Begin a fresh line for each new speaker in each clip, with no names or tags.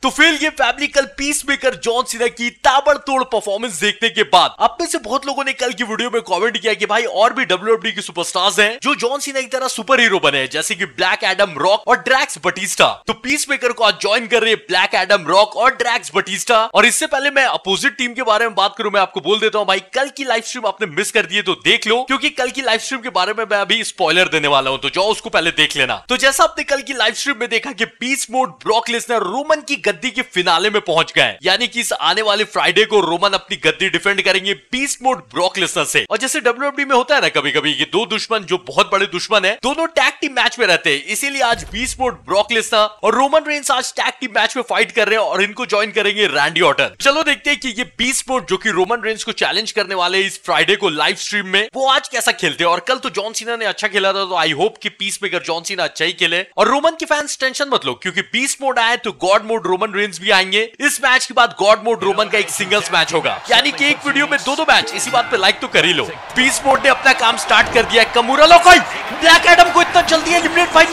तो फिर ये फैमिली कल पीसमेकर जॉन सीना की ताबड़तोड़ परफॉर्मेंस देखने के बाद आप में से बहुत लोगों ने कल की वीडियो में कमेंट किया कि भाई और भी डब्ल्यूडब्ल्यूई के सुपरस्टार्स हैं जो जॉन सीना की तरह सुपर हीरो बने हैं, जैसे कि ब्लैक एडम, रॉक और ड्रैक्स बटिस्टा। तो पीसमेकर को आज ज्वाइन कर रहे हैं ब्लैक एडम, रॉक और ड्रैक्स बटिस्टा। और इससे पहले मैं अपोजिट टीम के बारे में बात करूं, मैं आपको बोल देता हूं भाई कल की लाइव स्ट्रीम आपने मिस कर दी है तो देख लो, क्योंकि कल की लाइव स्ट्रीम के बारे में मैं अभी स्पॉइलर देने वाला हूं, तो जाओ उसको पहले देख लेना। तो जैसा आपने कल की लाइव स्ट्रीम में देखा कि beast mode, Brock Lesnar Roman की गद्दी के फिनाले में पहुंच गए, यानी कि इस आने वाले फ्राइडे को रोमन अपनी गद्दी डिफेंड करेंगे बीस्ट मोड ब्रॉक लेसनर से। और जैसे डब्ल्यूडब्ल्यूई में होता है ना कभी कभी ये दो दुश्मन जो बहुत बड़े दुश्मन है दोनों टैग टीम मैच में रहते हैं, इसीलिए आज बीस्ट मोड, ब्रॉक लेसनर और रोमन रेंस आज टैग टीम मैच में फाइट कर रहे हैं और इनको ज्वाइन करेंगे रैंडी ऑर्टन। चलो देखते हैं कि ये बीस्ट मोड जो कि रोमन रेंस को चैलेंज करने वाले इस फ्राइडे को लाइव स्ट्रीम में, वो आज कैसा खेलते हैं। और कल तो जॉन सीना ने अच्छा खेला था, तो आई होप कि पीसमेकर जॉन सीना अच्छा ही खेले। और रोमन के फैंस टेंशन मत लो, क्योंकि बीस्ट मोड आए तो गॉड मोड रोमन रेंस भी आएंगे। इस मैच के बाद गॉड मोड रोमन का एक सिंगल्स मैच होगा, यानी कि एक वीडियो में दो मैच। इसी बात पे लाइक तो कर ही लो। बीस्ट मोड ने अपना काम स्टार्ट कर दिया है। कमूरा लोकाई ब्लैक एडम को इतना जल्दी एलिमिनेट, भाई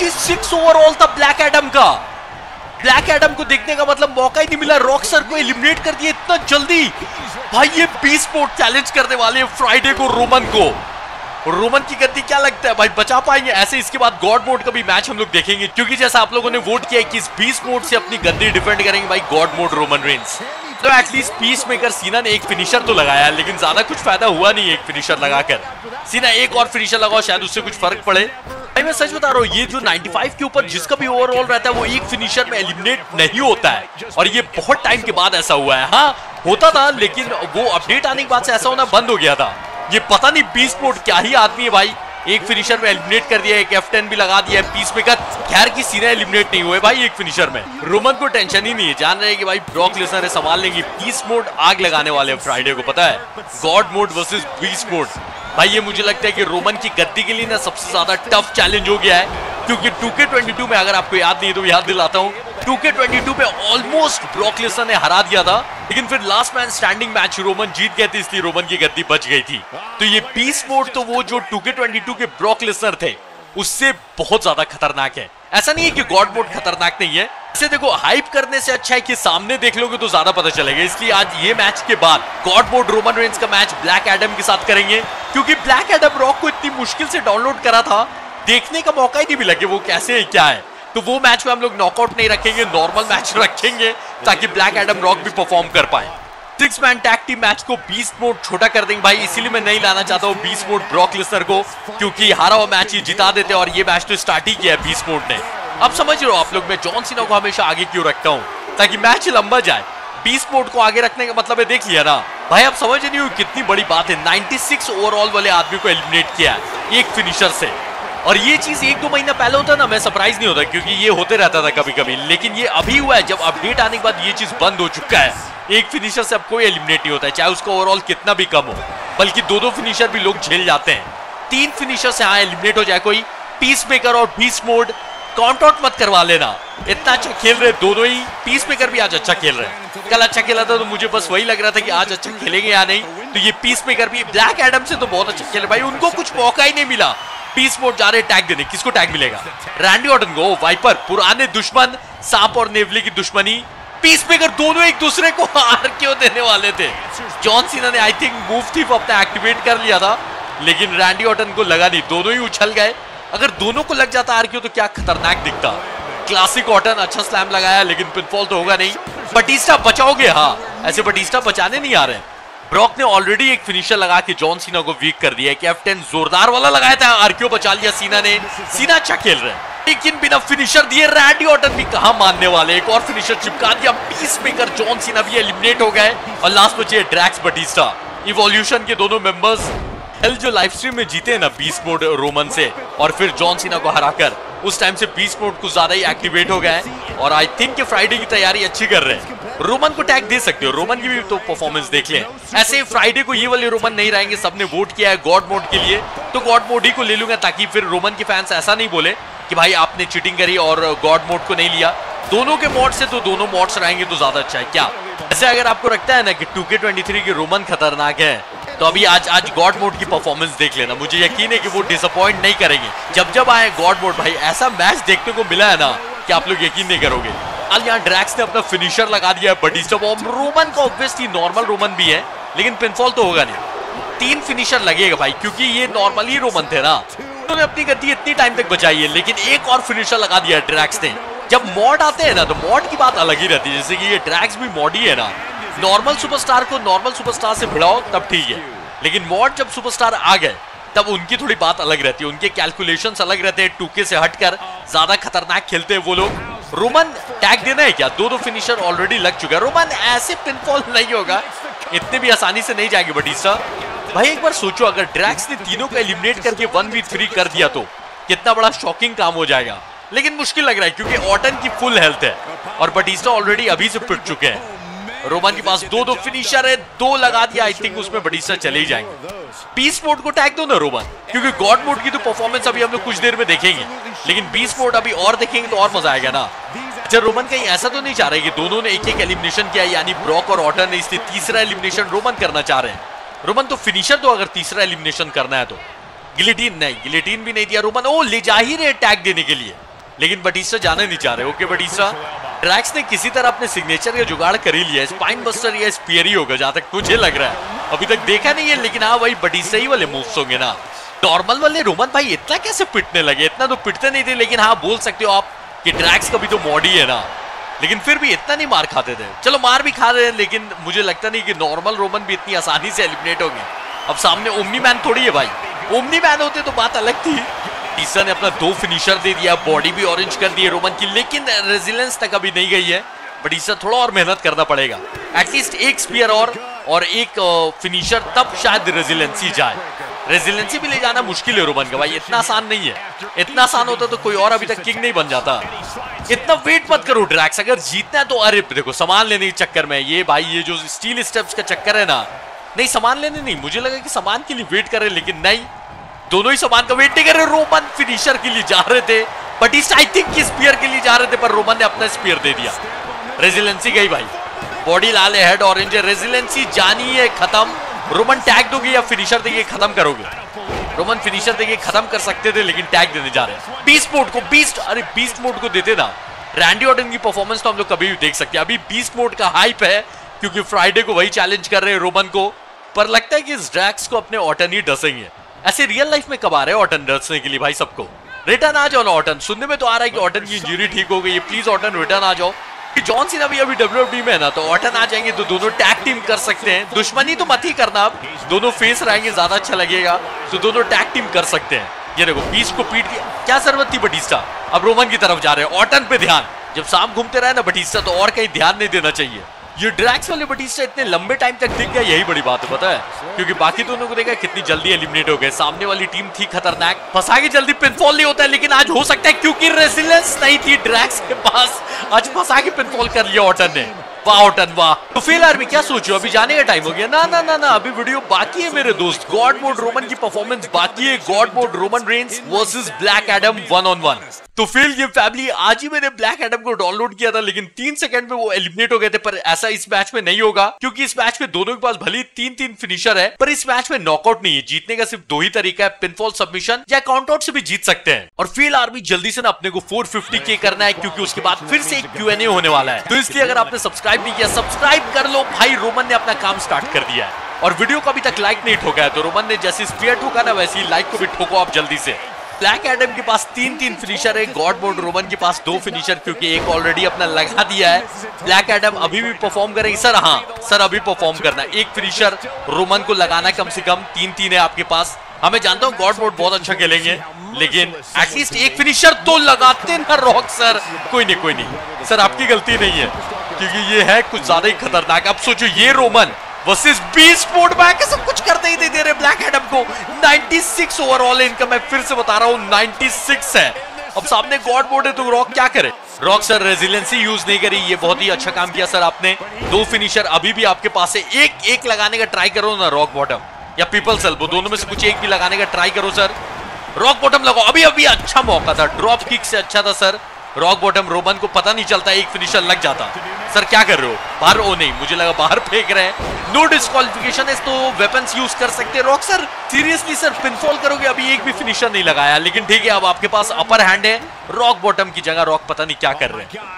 96 ओवरऑल था ब्लैक एडम का। ब्लैक एडम को देखने का मतलब मौका ही नहीं मिला, रॉक सर को एलिमिनेट कर दिया इतना जल्दी। भाई ये बीस्ट मोड चैलेंज करने वाले फ्राइडे को रोमन को। रोमन की गद्दी क्या लगता है भाई बचा पाएंगे ऐसे? इसके बाद गॉड मोड का भी मैच हम लोग देखेंगे, क्योंकि जैसा आप लोगों ने वोट किया कि इस बीस्ट मोड से अपनी गद्दी डिफेंड करेंगे भाई गॉड मोड रोमन रेंस। तो एटलीस्ट पीसमेकर सीना ने एक फिनिशर तो लगाया, लेकिन ज्यादा कुछ फायदा हुआ नहीं एक फिनिशर लगाकर। सीना एक और फिनिशर लगाओ, शायद उससे कुछ फर्क पड़े। भाई मैं सच बता रहा हूँ, ये जो 95 के ऊपर जिसका भी ओवरऑल रहता है वो एक फिनिशर में एलिमिनेट नहीं होता है, और ये बहुत टाइम के बाद ऐसा हुआ है। हाँ होता था, लेकिन वो अपडेट आने के बाद से ऐसा होना बंद हो गया था। ये पता नहीं बीस्ट मोड क्या ही आदमी है भाई, एक फिनिशर में एलिमिनेट कर दिया, एक F10 भी लगा दिया है पीसमेकर। खैर की सीना एलिमिनेट नहीं हुए भाई एक फिनिशर में। रोमन को टेंशन ही नहीं है, जान रहे हैं कि भाई ब्रॉक लेसनर संभाल लेंगे। बीस्ट मोड आग लगाने वाले हैं फ्राइडे को, पता है, god mode versus beast mode. भाई ये मुझे लगता है कि रोमन की गद्दी के लिए ना सबसे ज्यादा टफ चैलेंज हो गया है, क्योंकि 2K22 में अगर आपको याद नहीं तो याद दिलाता हूँ, 2K22 में ऑलमोस्ट ब्रॉक लेसनर ने हरा दिया था, लेकिन फिर last man standing match Roman जीत गए थे, इसलिए रोमन की गद्दी बच गई थी। तो ये बीस्ट मोड तो वो जो 2K22 के ब्रॉक लेसनर थे उससे बहुत ज्यादा खतरनाक है। ऐसा नहीं है कि गॉड मोड खतरनाक नहीं है, इसे देखो हाइप करने से अच्छा है कि सामने देख लोगे तो ज्यादा पता चलेगा। इसलिए आज ये मैच के बाद गॉड मोड रोमन रेंस का मैच ब्लैक एडम के साथ करेंगे, क्योंकि ब्लैक एडम रॉक को इतनी मुश्किल से डाउनलोड करा था, देखने का मौका ही नहीं मिला कि वो कैसे है क्या है। तो वो मैच में हम लोग नॉकआउट नहीं रखेंगे, नॉर्मल मैच रखेंगे, ताकि ब्लैक एडम रॉक भी परफॉर्म कर पाए। 6 मैन टैग टीम मैच को बीस्ट मोड छोटा कर देंगे भाई, इसीलिए मैं नहीं लाना चाहता हूँ बीस्ट मोड ब्रॉक लेसनर को, क्योंकि हारा हुआ मैच ही जिता देते, और ये मैच तो स्टार्ट ही किया है बीस्ट मोड ने। अब समझ रहे हो आप लोग, मैं जॉन सीना को हमेशा आगे क्यों रखता हूँ, ताकि मैच लंबा जाए। बीस्ट मोड को आगे रखने का मतलब है, देख लिया ना भाई, आप समझ नहीं हो कितनी बड़ी बात है। 96 ओवरऑल वाले आदमी को एलिमिनेट किया है एक फिनिशर से, और ये चीज 1-2 महीना पहले होता ना मैं सरप्राइज नहीं होता, क्योंकि ये होते रहता था कभी कभी, लेकिन ये अभी हुआ है जब अपडेट आने के बाद ये चीज बंद हो चुका है। एक फिनिशर से अब कोई एलिमिनेट नहीं होता है, चाहे उसका ओवरऑल कितना भी कम हो, बल्कि 2-2 फिनिशर भी लोग झेल जाते हैं। 3 फिनिशर से हाँ एलिमिनेट हो जाए कोई, पीसमेकर और बीस्ट मोड काउंट आउट मत करवा लेना। इतना अच्छा खेल रहे दोनों ही, पीसमेकर भी आज अच्छा खेल रहे हैं, कल अच्छा खेला था, तो मुझे बस वही लग रहा था कि आज अच्छा खेलेंगे या नहीं। तो ये पीसमेकर भी ब्लैक एडम से तो बहुत अच्छा खेले भाई, उनको कुछ मौका ही नहीं मिला। बीस्ट मोड जा रहे टैग देने, किसको टैग मिलेगा? रैंडी ऑर्टन को, वाइपर, पुराने दुश्मन, सांप और नेवली की दुश्मनी। पीसमेकर दोनों एक दूसरे को हार क्यों देने वाले थे? जॉन सीना ने आई थिंक मूव थीफ अपना एक्टिवेट कर लिया था, लेकिन रैंडी ऑर्टन को लगा नहीं, दोनों ही उछल गए। अगर दोनों को लग जाता आरक्यू तो क्या खतरनाक दिखता। क्लासिक ऑर्टन अच्छा स्लैम लगाया, लेकिन पिनफॉल तो होगा नहीं। बटिस्टा बचाओगे? हाँ, ऐसे बटिस्टा बचाने नहीं आ रहे। ब्रॉक ने ऑलरेडी एक फिनिशर लगा के जॉन सीना को वीक कर दिया है कि F10 जोरदार वाला लगाया था, आरक्यू बचा लिया सीना ने। सीना अच्छा खेल रहे हैं, लेकिन बिना फिनिशर दिए रैंडी ऑर्टन भी कहां मानने वाले, एक और फिनिशर चिपका दिया। पीसमेकर जॉन सीना भी एलिमिनेट हो गए, और लास्ट बचे ड्रैक्स बटिस्टा, इवोल्यूशन के दोनों मेंबर्स। कल जो लाइव स्ट्रीम में जीते ना बीस्ट मोड रोमन से, और फिर जॉन सीना को हराकर, उस टाइम से बीस्ट मोड कुछ ज्यादा ही एक्टिवेट हो गए, और आई थिंक कि फ्राइडे की तैयारी अच्छी कर रहे हैं। रोमन को टैग दे सकते हो, रोमन की भी तो परफॉर्मेंस देख लें। ऐसे फ्राइडे को ये वाले रोमन नहीं रहेंगे, सबने वोट किया है गॉड मोड के लिए, तो गॉड मोड ही को ले लूंगा, ताकि फिर रोमन के फैंस ऐसा नहीं बोले कि भाई आपने चीटिंग करी और गॉड मोड को नहीं लिया। दोनों के मोड से तो दोनों मोड्स रहेंगे तो ज्यादा अच्छा है क्या? ऐसे अगर आपको लगता है ना कि 2K23 के रोमन खतरनाक है, तो अभी आज गॉड मोड की परफॉर्मेंस देख लेना, मुझे यकीन है कि वो डिसअपॉइंट नहीं करेंगे। जब जब आए गॉड मोड, भाई ऐसा मैच देखने को मिला है ना कि आप लोग यकीन नहीं करोगे। फिलहाल यहाँ ड्रैक्स ने अपना फिनिशर लगा दिया है बटिस्टा बॉम्ब। रोमन का ऑब्वियसली नॉर्मल रोमन भी है, लेकिन पिनफॉल तो होगा नहीं। 3 फिनिशर लगेगा भाई, क्योंकि ये नॉर्मली रोमन थे ना। उन्होंने अपनी गति इतनी टाइम तक बचाई है, लेकिन एक और फिनिशर लगा दिया है ड्रैक्स ने। जब मॉड आते हैं ना, तो मॉड की बात अलग ही रहती है। जैसे कि ये ड्रैक्स भी मॉड ही है ना। नॉर्मल सुपरस्टार को नॉर्मल सुपरस्टार से भिड़ाओ तब ठीक है, लेकिन मॉड जब सुपरस्टार आ गए तब उनकी थोड़ी बात अलग रहती है, उनके कैलकुलेशंस अलग रहते हैं। 2K से हटकर ज्यादा खतरनाक खेलते हैं वो लोग। रोमन टैग देना है क्या? 2 फिनिशर ऑलरेडी लग चुका है। रोमन ऐसे पिनफॉल नहीं होगा, इतने भी आसानी से नहीं जाएंगे बटिस्टा भाई। एक बार सोचो, अगर ड्रैक्स ने तीनों को एलिमिनेट करके 1v3 कर दिया तो कितना बड़ा शॉकिंग काम हो जाएगा। लेकिन मुश्किल लग रहा है, क्योंकि ऑटन की फुल हेल्थ है और बटिस्टा ऑलरेडी अभी से पिट चुके हैं। रोमन के पास 2 फिनिशर है, 2 लगा दिया। आई थिंक उसमें बटिस्टा चले ही जाएंगे। बीस्ट मोड को टैग दो ना रोमन, क्योंकि गॉड मोड की तो परफॉर्मेंस अभी हम लोग कुछ देर में देखेंगे, लेकिन बीस्ट मोड अभी और देखेंगे तो और मजा आएगा ना। अच्छा, रोमन कहीं ऐसा तो नहीं चाह रहे कि दोनों ने एक एलिमिनेशन किया, यानी ब्रॉक और ऑटन ने, इसलिए तीसरा एलिमिनेशन रोमन करना चाह रहे हैं। रोमन तो फिनिशर दो अगर तीसरा एलिमिनेशन करना है तो। गिलेटिन नहीं, गिलेटिन भी नहीं दिया रोमन। ओ, ले जा ही रहे टैग देने के लिए, लेकिन बटिस्टा जाने नहीं चाह रहे। ओके बटिस्टा, ड्रैक्स ने किसी तरह अपने सिग्नेचर का जुगाड़ कर ही लिया। स्पाइन बस्टर या स्पीयर ही होगा जहां तक मुझे लग रहा है। अभी तक देखा नहीं है, लेकिन हाँ वही बटिस्टा ही वाले मूव्स होंगे ना। नॉर्मल वाले रोमन भाई इतना कैसे पिटने लगे? इतना तो पिटते नहीं थे, लेकिन हाँ बोल सकते हो आप कि ड्रैक्स का भी तो मॉड ही है ना, लेकिन फिर भी इतना नहीं मार खाते थे। चलो मार भी खा रहे हैं, लेकिन मुझे लगता नहीं कि नॉर्मल रोमन भी इतनी आसानी से एलिमिनेट होंगे। अब सामने ओमनी मैन थोड़ी है भाई, ओमनी मैन होते तो बात अलग थी। टीसा ने अपना 2 फिनिशर दे दिया, बॉडी भी ऑरेंज कर दी है रोमन की, लेकिन रेजिलेंस तक अभी नहीं गई है। बट इससे थोड़ा और मेहनत करना पड़ेगा, एटलीस्ट एक स्पीयर और एक फिनिशर, तब शायद रेजिलेंसी जाए। रेजिलेंसी भी ले जाना मुश्किल है रोमन का भाई, इतना आसान नहीं है। इतना आसान होता तो कोई और अभी तक किंग नहीं बन जाता। इतना वेट मत करो ड्रैक्स, अगर जीतना है तो। अरे देखो, सामान लेने के चक्कर में ये भाई, ये जो स्टील स्टेप्स का चक्कर है ना, नहीं सामान लेने नहीं, मुझे लगा कि सामान के लिए वेट कर रहे, लेकिन नहीं, दोनों ही सामान का वेट नहीं कर रहे। रोमन फिनिशर के लिए जा रहे थे, बटिस्टा आई थिंक स्पीयर के लिए जा रहे थे, पर रोमन ने अपना स्पीयर दे दिया। रेजिलेंसी गई भाई, बॉडी लाल है, हेड ऑरेंज है, रेजिलेंसी जानी है, खत्म। रोमन टैग दोगे या फिनिशर देके खत्म करोगे? रोमन फिनिशर देके खत्म कर सकते थे, लेकिन टैग देने जा रहे हैं। बीस्ट मोड को, अरे बीस्ट मोड को देते ना। रैंडी ऑर्टन की परफॉर्मेंस तो हम लोग कभी भी देख सकते हैं। अभी बीस्ट मोड का हाइप है, क्योंकि फ्राइडे को वही चैलेंज कर रहे हैं रोमन को, पर लगता है कि इस ड्रैक्स को अपने ऑर्टन ही डसेंगे। ऐसे रियल लाइफ में कब आ रहे हैं ऑर्टन डसने के लिए भाई सबको? रिटर्न आ जाओ ना ऑर्टन। सुनने में तो आ रहा है कि ऑर्टन की इंजरी ठीक हो गई है, प्लीज ऑर्टन रिटर्न आ जाओ। जॉन सीना भी अभी WWE में है ना, तो ऑर्टन आ जाएंगे तो दोनों टैग टीम कर सकते हैं। दुश्मनी तो मत ही करना, अब दोनों फेस रहेंगे, ज्यादा अच्छा लगेगा, तो दोनों टैग टीम कर सकते हैं। ये देखो, बीस्ट को पीट दिया, क्या जरूरत थी बटिस्टा? अब रोमन की तरफ जा रहे हैं, ऑर्टन पे ध्यान। जब शाम घूमते रहे ना बटिस्टा, तो और कहीं ध्यान नहीं देना चाहिए। ये ड्रैक्स वाले बटिस्टा इतने लंबे टाइम तक दिख गया, यही बड़ी बात है, पता है? क्योंकि बाकी दोनों को देखा कितनी जल्दी एलिमिनेट हो गए। सामने वाली टीम थी खतरनाक, फंसा के जल्दी पिनफॉल नहीं होता है, लेकिन आज हो सकता है, क्योंकि रेजिलेंस नहीं थी ड्रैक्स के पास। आज फंसा के पिनफॉल कर लिया ऑर्टन ने। वाह ऑर्टन वाह। तो फेल आर्मी क्या सोचो, अभी जाने का टाइम हो गया? ना ना ना ना, अभी वीडियो बाकी है मेरे दोस्त। गॉड मोड रोमन की परफॉर्मेंस बाकी है। God mode Roman Reigns versus Black Adam 1-on-1। तो फेल गेम फैमिली, आज ही मैंने ब्लैक एडम को डाउनलोड किया था, लेकिन 3 सेकंड में वो एलिमिनेट हो गए थे। पर ऐसा इस मैच में नहीं होगा, क्योंकि इस मैच में दोनों के पास भले 3-3 फिनिशर है, पर इस मैच में नॉकआउट नहीं है। जीतने का सिर्फ 2 ही तरीका है, पिनफॉल, सबमिशन या काउंट आउट से भी जीत सकते हैं। और फेल आर्मी जल्दी से ना अपने को 450K करना है, क्योंकि उसके बाद फिर से एक Q&A होने वाला है। तो इसलिए अगर आपने सब्सक्राइब नहीं किया, सब्सक्राइब कर लो भाई। रोमन ने अपना काम स्टार्ट कर दिया है, और वीडियो को अभी तक लाइक नहीं ठोका है, तो रोमन ने जैसे स्पीयर ठोका ना, वैसे ही लाइक को भी ठोको आप जल्दी से। ब्लैक एडम के पास 3-3 फिनिशर है, गॉड मोड रोमन के पास 2 फिनिशर, क्योंकि एक ऑलरेडी अपना लगा दिया है। ब्लैक एडम अभी भी परफॉर्म करेंगे सर? हाँ सर, अभी परफॉर्म करना। एक फिनिशर रोमन को लगाना, कम से कम 3-3 है आपके पास। हाँ मैं जानता हूँ गॉड मोड बहुत अच्छा खेलेंगे, लेकिन एटलीस्ट एक फिनिशर तो लगाते ना रॉक सर। कोई नहीं सर, आपकी गलती नहीं है, क्योंकि ये है कुछ ज्यादा ही खतरनाक। अब सोचो, ये रोमन वर्सेस बीस्ट मोड में सब कुछ करते ही नहीं दे रहे ब्लैक एडम को। 96 ओवरऑल इनका, मैं फिर से बता रहा हूँ 96 है। अब सामने गॉड मोड है, तो रॉक क्या करे? रॉक सर रेजिलेंसी यूज नहीं करी, ये बहुत ही अच्छा काम किया सर आपने। 2 फिनिशर अभी भी आपके पास है, एक लगाने का ट्राई करो ना, रॉक बॉटम या पीपल्स एल्बो, दोनों में से कुछ एक भी लगाने का ट्राई करो सर। रॉक बॉटम लगाओ, अभी अच्छा मौका था, ड्रॉप किक से अच्छा था सर। रॉक बॉटम रोमन को पता नहीं चलता, एक फिनिशर लग जाता। सर क्या कर रहे हो? बाहर? ओ नहीं, मुझे लगा बाहर फेंक रहे हैं। नो डिस्क्वालिफिकेशन है, तो वेपन्स यूज कर सकते हैं। Rock sir seriously sir, pinfall करोगे? अभी एक भी फिनिशर नहीं लगाया, लेकिन ठीक है, अब आपके पास अपर हैंड है। रॉक बॉटम की जगह रॉक पता नहीं क्या कर रहे हैं।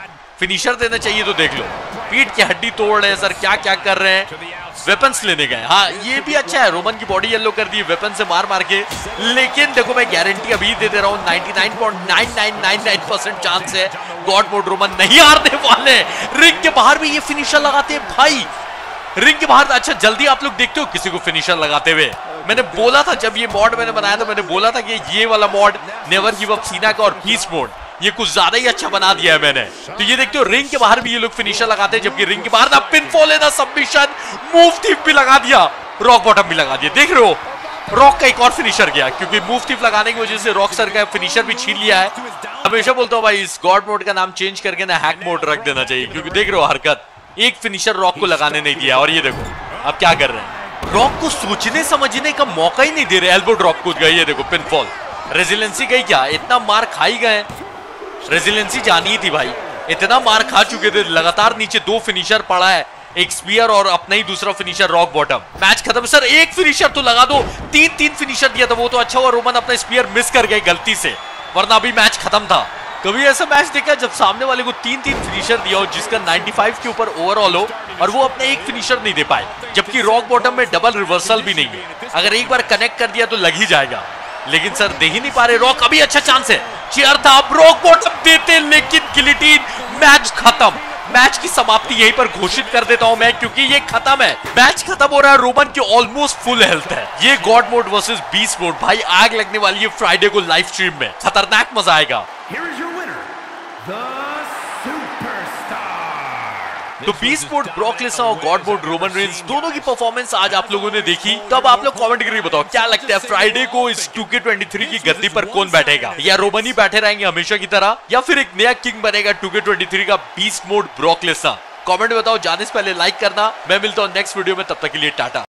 फिनिशर देना चाहिए तो देख लो, पीठ की हड्डी तोड़ रहे हैं सर, क्या क्या कर रहे हैं, वेपन्स लेने गए। हाँ ये भी अच्छा है, रोमन की बॉडी येलो कर दी वेपन से मार मार के। लेकिन देखो मैं गारंटी अभी दे दे रहा हूँ, 99.9999% चांस है गॉड मोड रोमन नहीं हारने वाले। रिंग के बाहर भी ये फिनिशर लगाते हैं भाई, रिंग के बाहर। अच्छा जल्दी आप लोग देखते हो किसी को फिनिशर लगाते हुए? मैंने बोला था जब ये मॉड मैंने बनाया था, मैंने बोला था कि ये वाला मॉड नेवर गिव अप सीना का और पीस मोड ये कुछ ज्यादा ही अच्छा बना दिया है मैंने। तो ये देखते हो रिंग के बाहर भी ये लोग फिनिशर लगाते हैं, जबकि रिंग के बाहर ना पिनफॉल है ना सबमिशन, मूव थीप भी लगा दिया, रॉक बॉटम भी लगा दिया। देख रहे हो रॉक का एक और फिनिशर गया, क्योंकि मूव थीप लगाने की वजह से रॉक सर का फिनिशर भी छीन लिया है। हमेशा बोलता हूँ भाई इस गॉड मोड का नाम चेंज करके ना हैक मोड रख देना चाहिए, क्योंकि देख रहे हो हरकत, एक फिनिशर रॉक को लगाने नहीं दिया। और ये देखो अब क्या कर रहे हैं, रॉक को सोचने समझने का मौका ही नहीं दे रहे। एल्बो ड्रॉप कूद गई, ये देखो पिनफॉल। रेजिलेंसी गई क्या, इतना मार खाई गए, रेजिलेंसी जानी थी भाई, इतना मार खा चुके थे लगातार। नीचे दो फिनिशर पड़ा है, एक स्पीयर और अपना ही दूसरा फिनिशर रॉक बॉटम। मैच खत्म सर, एक फिनिशर तो लगा दो, तीन फिनिशर दिया था वो तो अच्छा हुआ रोमन अपना स्पीयर मिस कर गए गलती से, वरना अभी मैच खत्म था। कभी ऐसा मैच देखा जब सामने वाले को तीन फिनिशर दिया हो जिसका 95 के ऊपर ओवरऑल हो और वो अपने एक फिनिशर नहीं दे पाए, जबकि रॉक बॉटम में डबल रिवर्सल भी नहीं है, अगर एक बार कनेक्ट कर दिया तो लग ही जाएगा। लेकिन सर दे ही नहीं पा रहे रॉक, अभी अच्छा चांस है, चेयर था, अब रॉक बॉटम देते, लेकिन गिलिटीन, मैच खत्म। मैच की समाप्ति यहीं पर घोषित कर देता हूं मैं, क्योंकि ये खत्म है, मैच खत्म हो रहा है। रोमन की ऑलमोस्ट फुल हेल्थ है। ये god mode versus beast mode, भाई आग लगने वाली है फ्राइडे को लाइव स्ट्रीम में, खतरनाक मजा आएगा। तो बीस्ट मोड ब्रॉक लेसनर और गॉड मोड रोमन रेंज दोनों की परफॉर्मेंस आज आप लोगों ने देखी, तो अब आप लोग कमेंट करके बताओ क्या लगता है फ्राइडे को इस 2K23 की गद्दी पर कौन बैठेगा, या रोमन ही बैठे रहेंगे हमेशा की तरह, या फिर एक नया किंग बनेगा 2K23 का beast mode Brock Lesnar. Comment बताओ, जाने से पहले लाइक करना। मैं मिलता हूं नेक्स्ट वीडियो में, तब तक के लिए टाटा।